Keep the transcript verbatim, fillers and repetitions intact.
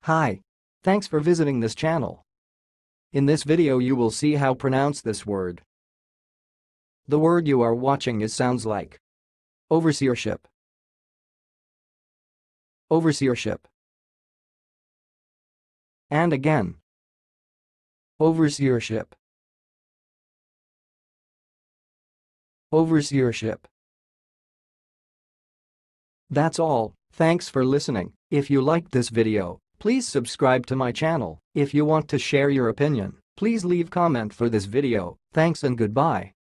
Hi. Thanks for visiting this channel. In this video you will see how pronounce this word. The word you are watching is sounds like overseership. Overseership. And again. Overseership. Overseership. That's all. Thanks for listening. If you liked this video, please subscribe to my channel. If you want to share your opinion, please leave comment for this video. Thanks and goodbye.